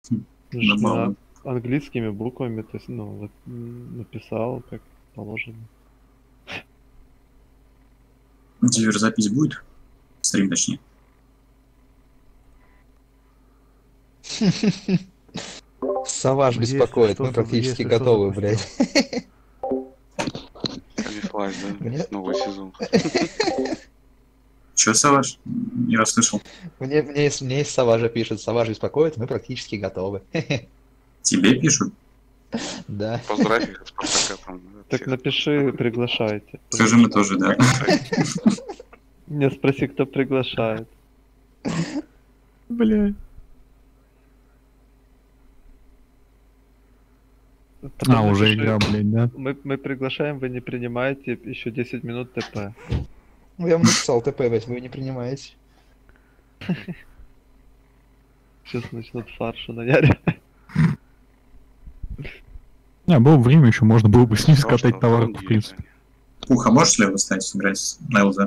Забавно. Английскими буквами, то есть, ну, вот, написал, как положено. Теперь запись будет? Стрим, точнее. Саваж беспокоит, мы практически готовы, блядь. Понеслась, да? Мне- Новый сезон. Че, Саваш? Не расслышал. Мне есть Саважа пишет, Саваж беспокоит, мы практически готовы. Тебе пишут? Да. Поздравь их от Спартака там. Так напиши, приглашайте. Скажи, мы тоже, да. Не, спроси, кто приглашает. Бля. Потом Уже напиши, игра, блядь, да? мы приглашаем, вы не принимаете, еще 10 минут ТП. Ну, я вам написал ТП, блядь, вы не принимаете. Сейчас начнут фаршу наяривать. Было бы время, еще можно было бы с ним скатать Что, товар, в втором принципе. Пуха, можешь слева стать играть на ЛЗ?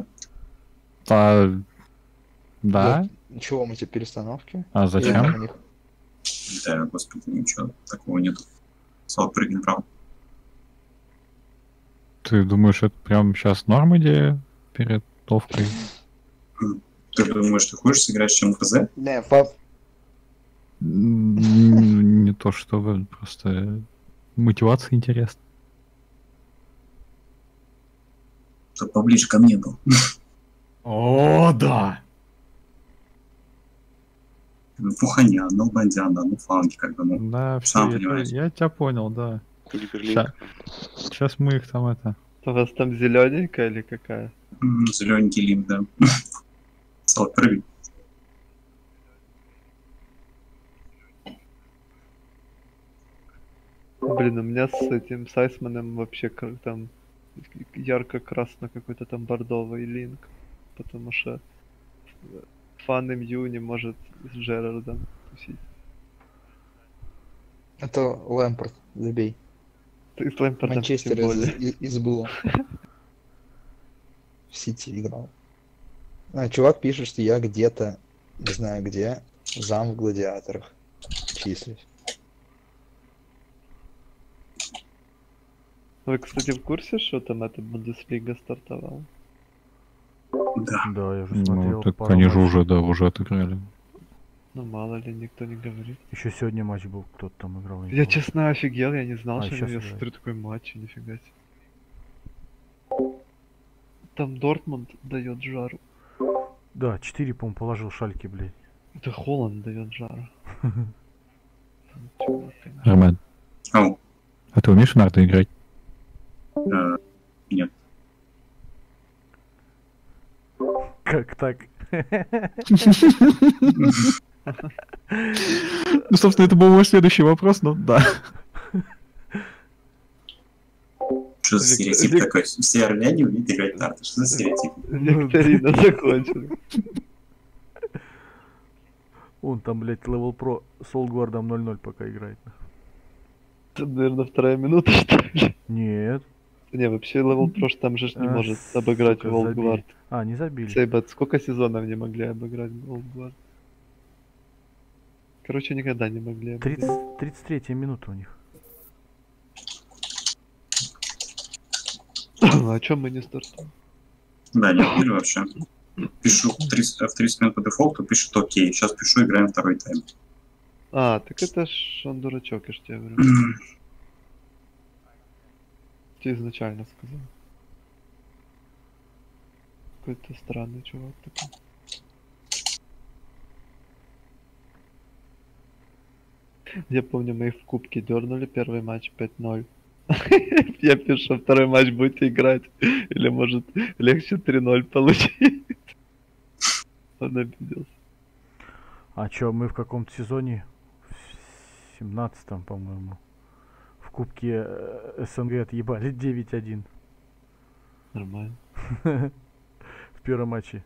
Да? Чего мы тебе перестановки? А Или зачем? там у них? Да, господи, ничего такого нет. Салат прыгнет право. Ты думаешь, это прям сейчас норм идея перед товкой? Ты думаешь, ты хочешь сыграть, чем ХЗ? Не, пап. Не то чтобы, просто мотивация интересна. Чтоб поближе ко мне был. О, да! Пуханя, ну бандяна, ну фанки, как бы, ну. Да, Сам все, понимаешь. я тебя понял, да. Гиперлинк. Сейчас мы их там это... У вас там зелененькая или какая? Зелененький лимп, да. Салат прыгнет. Блин, у меня с этим Сайсманом вообще как там ярко-красно какой-то там бордовый линк. Потому что фан МЮ не может с Джерардом тусить. Это Лэмпорт, забей. Ты с Лэмпортом Манчестер тем более. из было. В Сити играл. Чувак пишет, что я где-то, не знаю где, зам в гладиаторах числюсь. Вы, кстати, в курсе, что там эта Бундеслига стартовала? Да. Да, я уже Ну, смотрел. так пару они же матчей. уже, да, уже отыграли. Ну, мало ли, никто не говорит. Еще сегодня матч был, кто-то там играл. не Я помню. честно офигел, я не знал, А, что щас я играет. смотрю такой матч, нифига себе. Там Дортмунд дает жару. Да, 4, по-моему, положил Шальки, блядь. Это Холланд дает жару. Там чувак, конечно. Роман, Ау. а ты умеешь в нарты играть? Нет. Как так? Ну, собственно, это был мой следующий вопрос, но да. Что за стереотип такой? Все армяне умеют играть в нарты. Что за стереотип? Викторина закончена. Он там, блядь, Level Pro с Олдгвардом 0-0 пока играет. Там, наверное, 2-я минута, что ли? Нет. Не, вообще Level Pro ж там же ж не А, может обыграть сука, Old забили. Guard. А, не забили. Сейбат, сколько сезонов не могли обыграть Old Guard? Короче, никогда не могли обыграть. 33-я минута у них. А чё мы не стартуем? Да, не отбили вообще. Пишу в 30 минут по дефолту, пишет окей. Сейчас пишу, играем второй тайм. А, так это ж он дурачок, я ж тебе говорю. Тебе изначально сказал. Какой-то странный чувак такой. Я помню, мы их в кубке дернули, первый матч 5-0. Я пишу, второй матч будете играть. Или может легче 3-0 получить. Он обиделся. А чё, мы в каком-то сезоне? В 17-м, по-моему. В кубке СНГ отъебали 9-1 Нормально. в первом матче.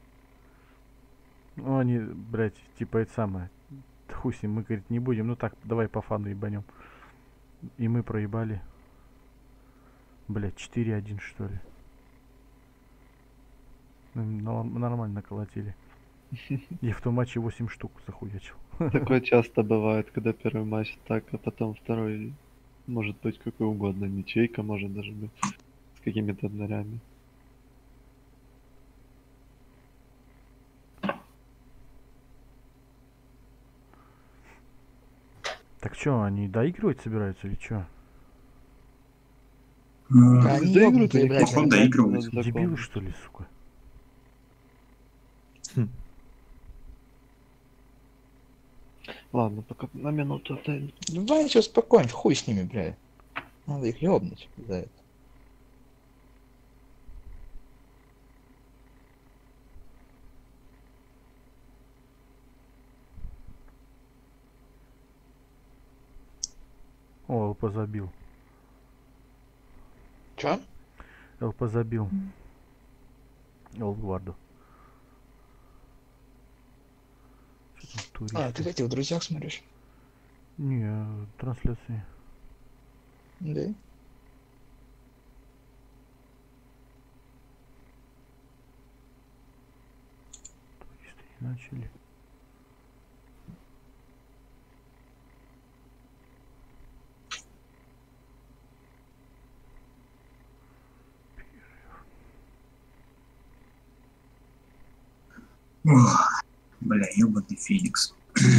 Ну, они, блядь, типа это самое. Хуй с ним, мы, говорит, не будем. Ну так, давай по фану ебанем. И мы проебали. Блядь, 4-1, что ли. Нормально наколотили. Я в том матче 8 штук захуячил. Такое часто бывает, когда первый матч так, а потом второй может быть какой угодно. Ничейка может даже быть с какими-то днарями. Так что, они доигрывать собираются или что? Да они Доигрывают, ёбнутые, у них блядь, походу, они- доигрывают. закон. Дебилы, что ли, сука? Ладно, пока на минуту отойду. Давай сейчас спокойно, хуй с ними, блядь. Надо их ёбнуть за это. О, ЛП забил. Чё? ЛП забил. Олдгварду. А, ты эти в друзьях смотришь? Не, трансляции. Да? Туристы не начали. Ох, бля, ебаный Феникс.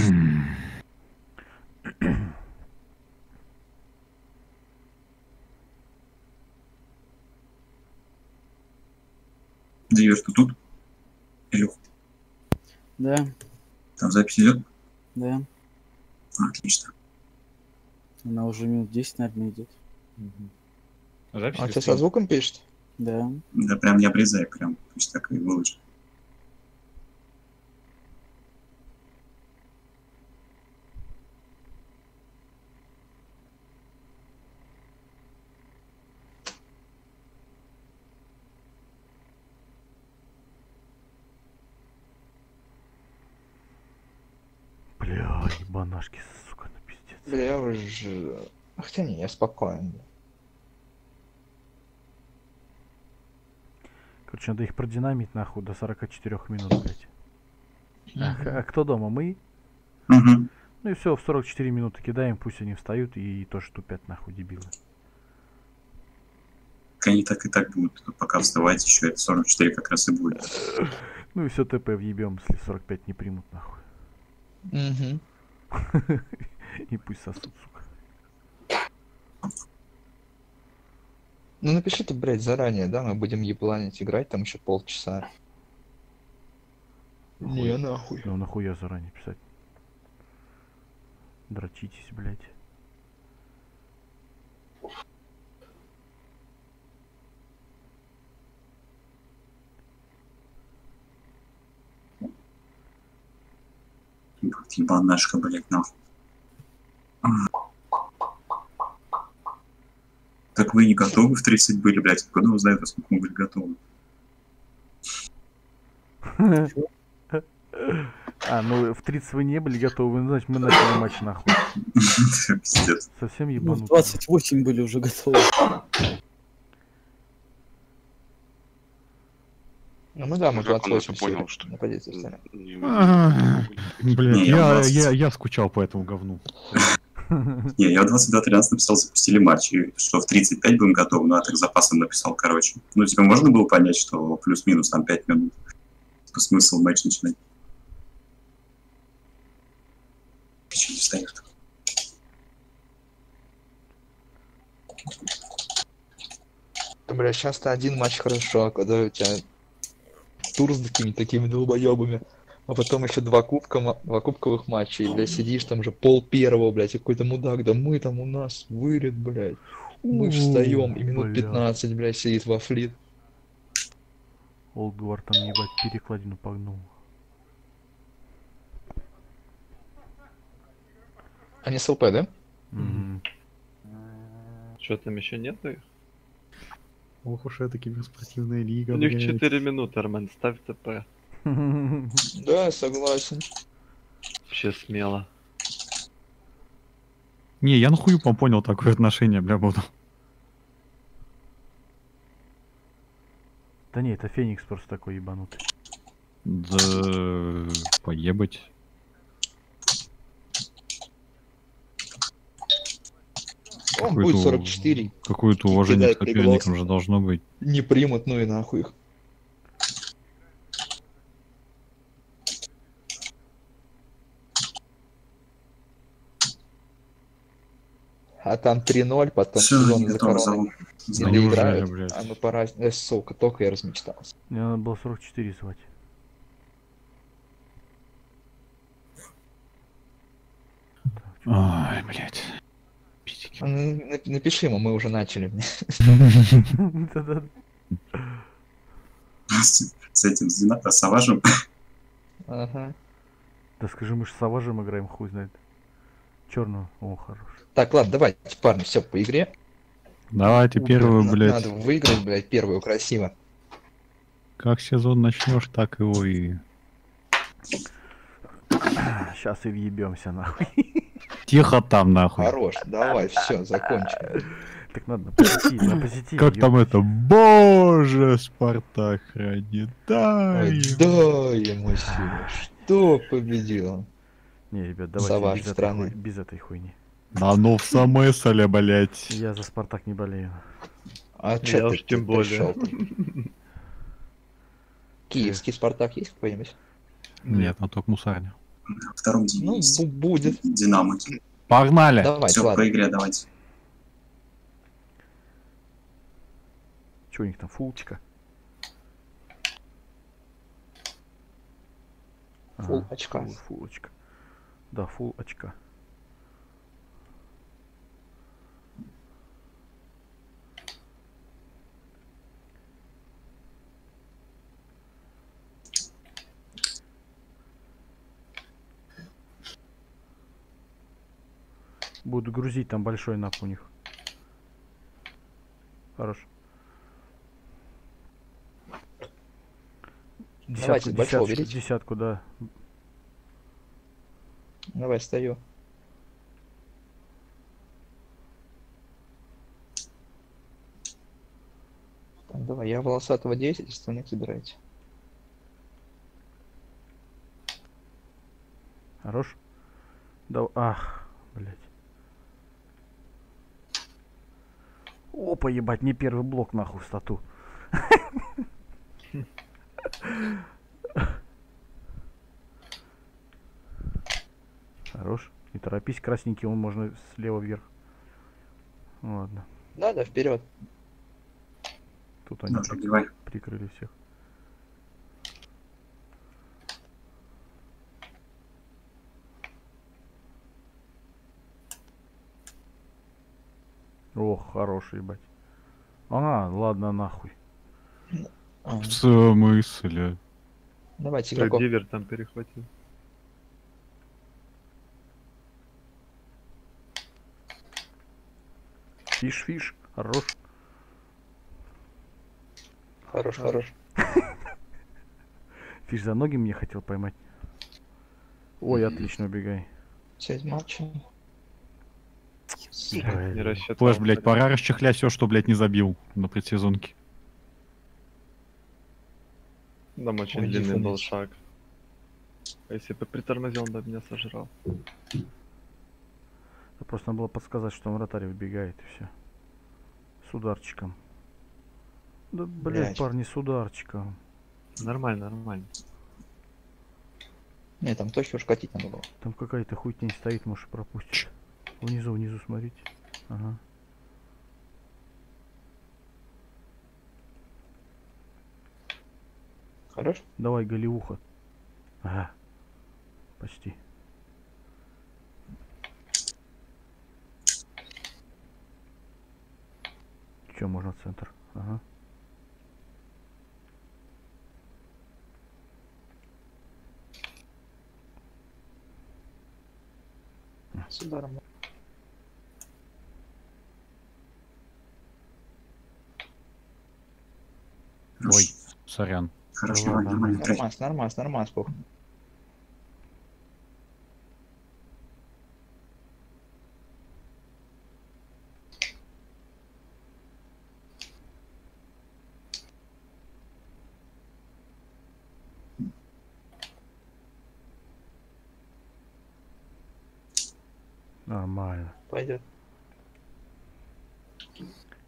Дивер, ты тут? Илюх, Да, там запись идет? да. Отлично. Она уже минут 10, наверное, идет. Запись А или тебе со стрим? звуком пишет? Да. Да прям не обрезай, прям пусть так и выложит. Бля, ебанашки, сука, на пиздец. Бля, я уже... Хотя не, я спокоен. Короче, надо их продинамить нахуй до 44 минут, блядь. А кто дома? Мы? Угу. Ну и все, в 44 минуты кидаем, пусть они встают и тоже тупят нахуй, дебилы. Они так и так будут, пока вставать еще, это 44 как раз и будет. Ну и все, ТП въебем, если 45 не примут нахуй. Угу. И пусть сосут, сука. Ну напиши ты, блядь, заранее, да? Мы будем ебланить играть там еще полчаса. Не, нахуй. Ну нахуя заранее писать? Дрочитесь, блядь. Ебанашка, блядь, нахуй. Так вы не готовы в 30 были, блядь? Откуда вы знаете, сколько мы были готовы? А, ну в 30 вы не были готовы, ну, значит мы начали матч нахуй. Пиздец. Совсем Ну, в ебанутый. 28 были уже готовы. Ну да, мы Как он это 28 понял, сели что- на позиции встали. Блядь, Не, я в я скучал по этому говну. Не, я в 22:13 написал, запустили матч, и что в 35 будем готовы, ну, я так запасом написал, короче. Ну, типа, можно было понять, что плюс-минус там 5 минут. Типа, смысл матч начинать. Почему не встает? Да, бля, сейчас-то один матч хорошо, а когда у тебя тур с такими долбоебами, а потом еще два кубковых матча, и, бля, сидишь там же пол первого, блядь, и какой-то мудак, да мы там у нас вылет, блядь. Мы встаем, и минут Бля. 15, блядь, сидит во флит. Олдгвард там, ебать, перекладину погнул. Они с ЛП, да? Мгм. Что там еще нету их? Ох уж это киберспортивная лига, У них блядь. 4 минуты, Армен, ставь ТП. Да, согласен. Вообще смело. Не, я нахуй понял такое отношение, бля, буду. Да не, это Феникс просто такой ебанутый. Да, поебать. Он будет 44. Какое-то уважение Кидай к соперникам приглас. же должно быть. Не примут, ну и нахуй их. А там 3-0, потом Все, сезон не за готово, короной. зову. Не Зову. Неужели, доиграют. блядь? А ну пора. Сука, только я размечтался. Мне надо было 44 звать. Ой, блядь. Пиздики. Напиши ему, мы уже начали. Да-да. С этим, с Динамо, с Саважем. Ага. Да скажи, мы же с Аважем играем, хуй знает. Черную. О, хорош. Так, ладно, давайте, парни, все по игре. Давайте первую, блядь. Надо выиграть, блядь, первую красиво. Как сезон начнешь, так его и... Сейчас и въебемся, нахуй. Тихо там, нахуй. Хорош, давай, все, закончим. Так надо на позитиве, на позитиве. Как там ёпта. это? Боже, Спартак хранит. Дай Ой, ему. дай ему силу. Что победил? Не, ребят, За давайте вашей без этой, страны. без этой хуйни. Да ну в смысле, блядь. Я за Спартак не болею. А Я чё уж ты тем тут более. пришёл-то? Киевский Спартак есть какой-нибудь? Нет, ну только мусарня. Во втором дине Ну, есть будет. Динамо. Погнали! Давайте, Все, по ладно. игре давайте. Че у них там, фулчика? Фул очка. Фул очка. Да, фул очка. Буду грузить, там большой нап у них. Хорош. Давайте, большого берите. Десятку, да. Давай, стою. Так, давай, я волосатого 10, остальных собирайте. Хорош. Да, ах, блядь. Опа, ебать, не первый блок нахуй в стату. Хорош. Не торопись, красненький, он можно слева вверх. Ладно. Да, да, вперед. Тут они Да, пробивай. прикрыли всех. Ох, хороший, ебать. А, ладно, нахуй. А, В смысле? давайте, Как игроков. Дивер там перехватил. Фиш, фиш. Хорош. Хорош, хорош. Фиш за ноги мне хотел поймать. Ой, отлично, убегай. 6 матчей. Не рассчитал. Флэш, блядь, пора расчехлять все, что, блядь, не забил на предсезонке. Там очень Ой, длинный был Диффенец. шаг. А если бы притормозил, он бы меня сожрал. Просто надо было подсказать, что он вратарь выбегает и все. С ударчиком. Да, блядь, Блядь. парни, с ударчиком. Нормально, нормально. Не, там точно уж катить надо было. Там какая-то хуйня стоит, может пропустить. Внизу, внизу, смотрите. Ага. Хорош? Давай, голевуха. Ага. Почти. Че, можно в центр? Ага. С ударом. Ой, сорян. Хорошо, Да нормально, ладно, нормально. играй. Нормас, нормас, нормас, похуй. Нормально. Пойдет.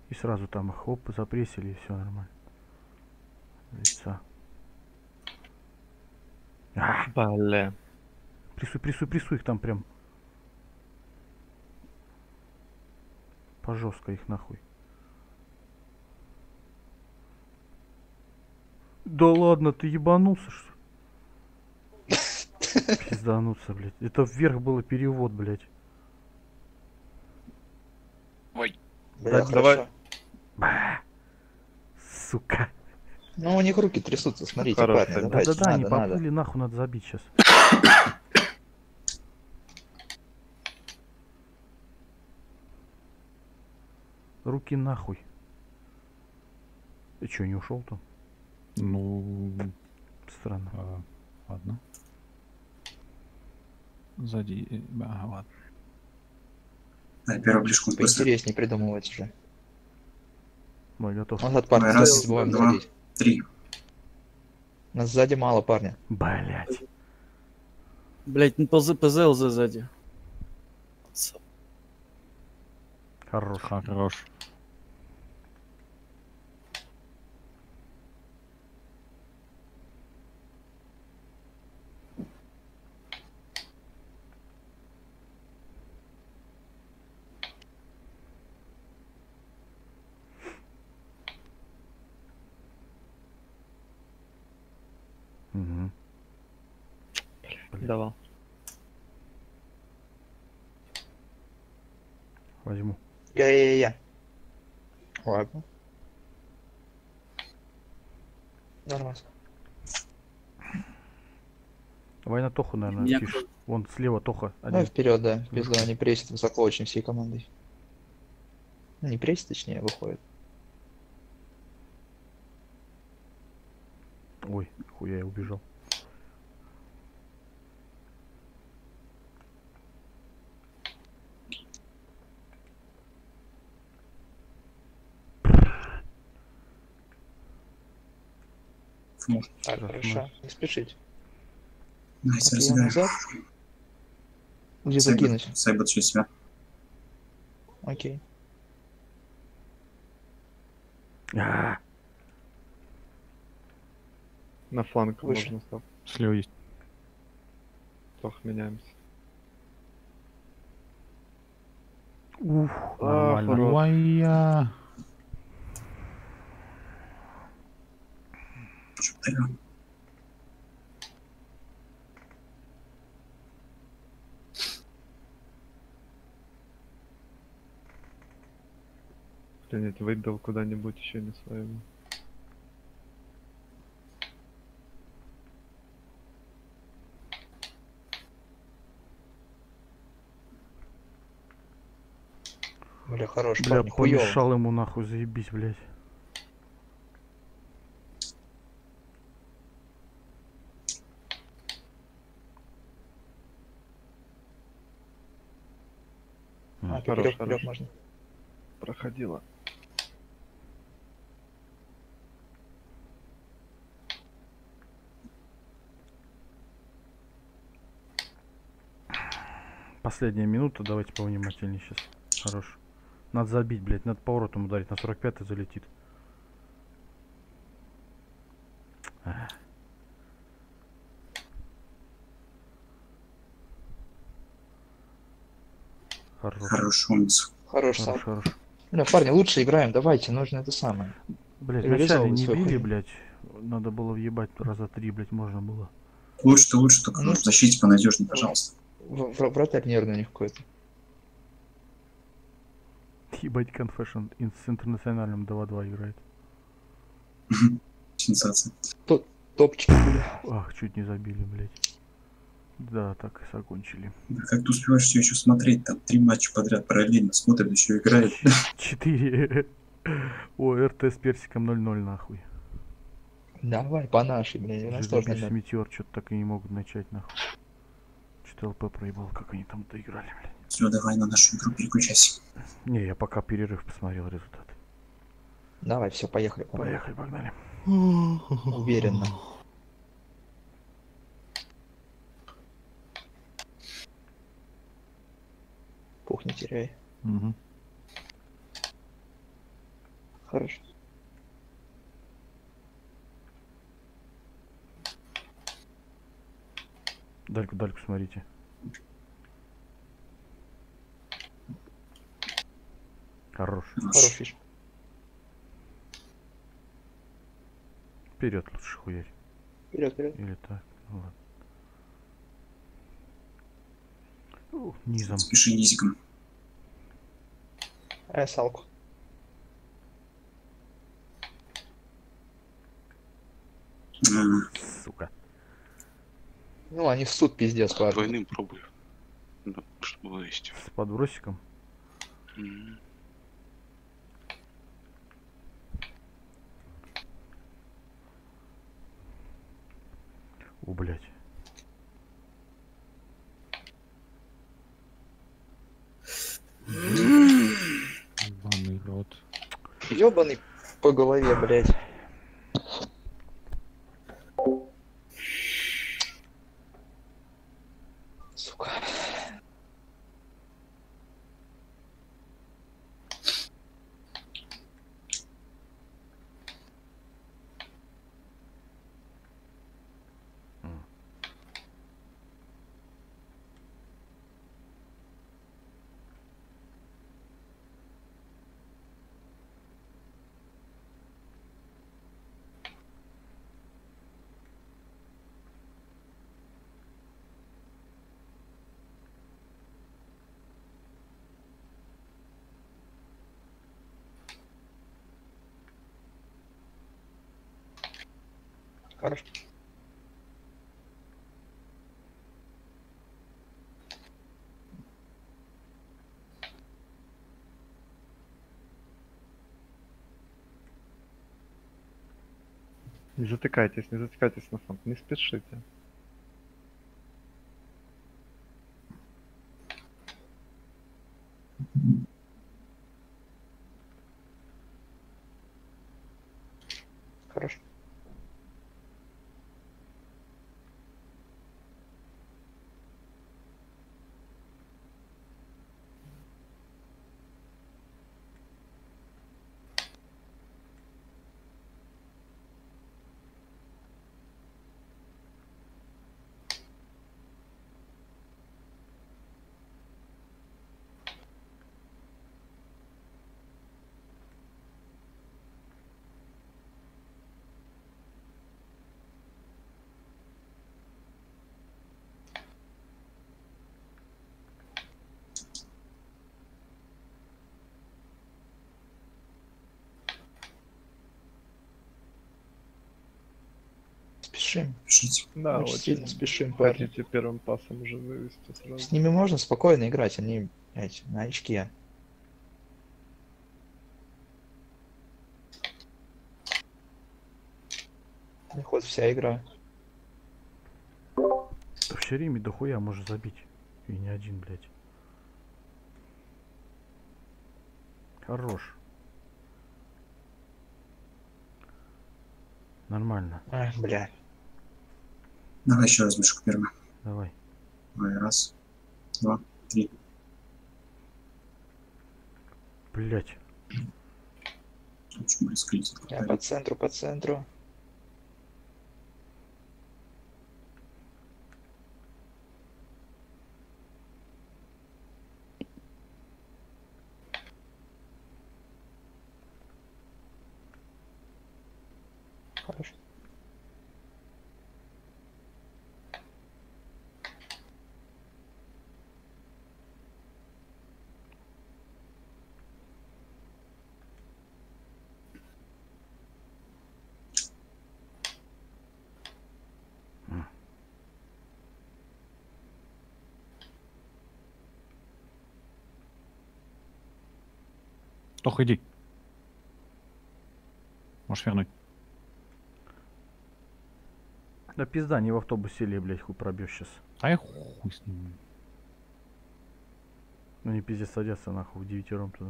И сразу там их хоп, запрессили, и все нормально. Лица. Бля. Прессуй их там прям. Пожестко их нахуй. Да ладно, ты ебанулся, что ли? Пиздануться, блядь. Это вверх было перевод, блядь. Бля, Так, давай. хорошо. Ба. Сука. Ну, у них руки трясутся, смотрите, Хорош, парни, да. давайте, Да-да-да, они надо. поплыли, нахуй надо забить сейчас. Руки нахуй. Ты чё, не ушел там? Ну, Странно. ладно. Сзади. Ага, ладно. Да, первый ближку быстро. Поинтереснее придумывать уже. Мой готов. Назад, парни, Раз, не забываем два. заходить. 3. Нас сзади мало, парня. Блять. Блять, ну ПЗЛЗ сзади. Хорош. Хорош. Угу. Давал. Возьму. Я. Ладно. Нормально. Давай на Тоху, наверное, Я фиш. Вон слева Тоха. Ну Один. вперед, да. В пизду, они прессят высоко очень всей командой. Ну, не прессят, точнее, выходит. Ой, хуя я убежал. Так, хорошо. Не спешить. Найс, Окей, я разбираем. назад. Где закинуть? Сайбот 6 себя. Окей. А, На фланг Выше. можно став. Слева есть. Тох, меняемся. Уф, А, нормально. хорош. Ой-я. Блин, выбил куда-нибудь еще не своего. Бля, хорош, Бля, парни, хуёво. помешал ему нахуй, заебись, блядь. А, Хорош, вперед хорош. можно. Проходила. Последняя минута, давайте повнимательнее сейчас. Хорош. Надо забить, блядь, надо поворотом ударить, на 45-й залетит. Хорош. Хороший умница. Хорош сам. Хорош, хорош. Бля, парни, лучше играем, давайте, нужно это самое. Блядь, Реализовывай вначале не свою били, хуйню. блядь. Надо было въебать раза 3, блядь, можно было. Лучше, только Ну, в защите понадежнее, пожалуйста. Вратарь нервный у них какой-то. Ебать, Confession с интернациональным 2-2 играет. Сенсация. Топчик, бля. Ах, чуть не забили, блядь. Да, так и закончили. Да как ты успеваешь все еще смотреть? Там 3 матча подряд параллельно смотрят, еще играет. 4. О, РТ с персиком 0-0 нахуй. Давай, по нашей, бля, у нас тоже Железный 0-0. метеор что-то так и не могут начать нахуй. Что-то ЛП проебал, как они там доиграли, блядь. Все, давай на нашу игру переключайся. Не, я пока перерыв посмотрел результат. Давай, все, поехали. Поехали, погнали. Уверенно. Пух не теряй. Угу. Хорошо. Дальку, дальку смотрите. Хорош. Хорош фиш. Вперед лучше хуярь. Вперед, вперед. Или так. Ну, ладно. Низом. Спеши низиком. Салку. Сука. Ну, они в суд пиздец, парни. Двойным пробую. Ну, чтобы вылезть. С подбросиком. М. Блять. Ебаный рот. Ёбаный по голове, блядь. Сука. Хорошо. Не затыкайтесь на фронт, не спешите. Хорошо. Спешим. Пишите. Да, Очень сильно спешим, парни. Хотите первым пасом уже вывести сразу. С ними можно спокойно играть, они, блядь, на очке. У них вот вся игра. В Шериме дохуя может забить. И не один, блядь. Хорош. Нормально. Ай, бля. Давай еще раз мешку первый. Давай. Давай, раз, два, три. Блять. Очень близко летит. Я по центру, по центру. Хорошо. Тох, иди. Можешь вернуть. Да пизда, не в автобусе сели, блять, хуй пробьешь сейчас. А я хуй с ним. Ну не пиздец, садятся нахуй в девятером туда.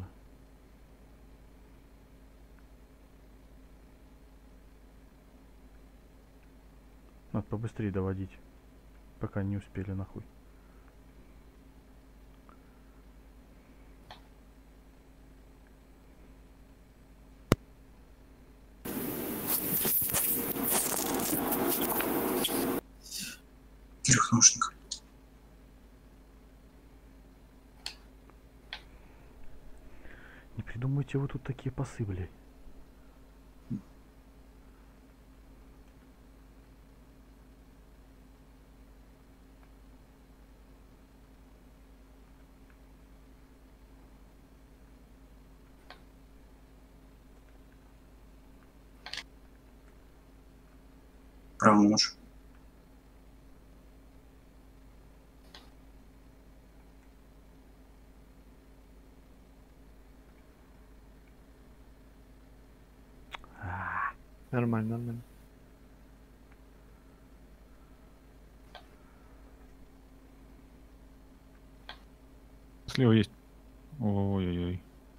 Надо побыстрее доводить. Пока не успели нахуй. наушник. Не придумайте вы тут такие пасы, блядь. Правый нож. Нормально, нормально. Слева есть. Ой-ой-ой.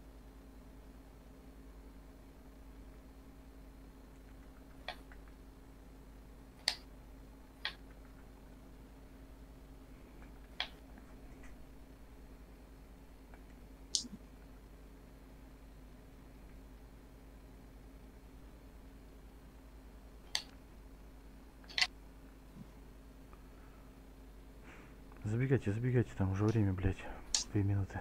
Забегайте, забегайте, там уже время, блядь. 2 минуты.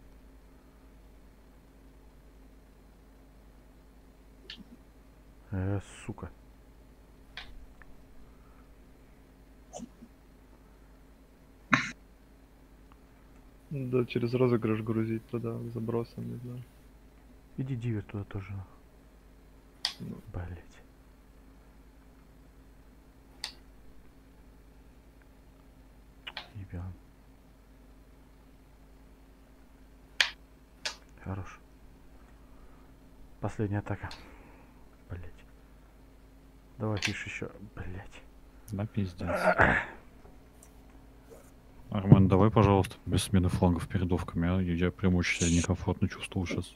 Сука. Да, через розыгрыш грузить туда, забросом, не знаю. Иди дивер туда тоже. Ну. Блять. Ебан. Хорош. Последняя атака. Блять. Давай фиш еще. Блять. Да, пиздец. Армен, давай, пожалуйста, без смены флангов передовками, а? Я прям очень себя некомфортно чувствовал сейчас.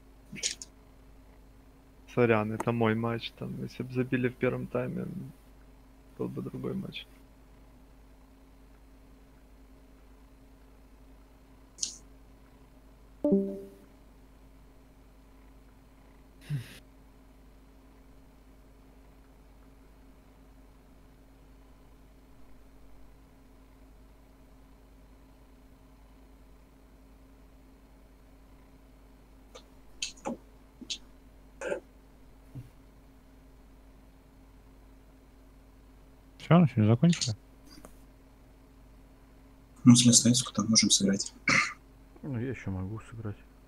Сорян, это мой матч там. Если бы забили в первом тайме, был бы другой матч. Все, на сегодня закончили? Ну, если остается, то можем сыграть. Ну, я еще могу сыграть.